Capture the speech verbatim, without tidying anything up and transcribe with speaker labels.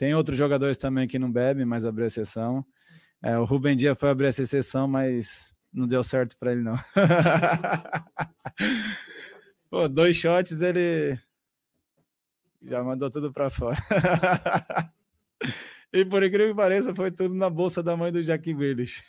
Speaker 1: Tem outros jogadores também que não bebem, mas abriu exceção. É, o Rubem Dias foi abrir essa exceção, mas não deu certo para ele, não. Pô, dois shots, ele já mandou tudo para fora. E por incrível que pareça, foi tudo na bolsa da mãe do Jack Grealish.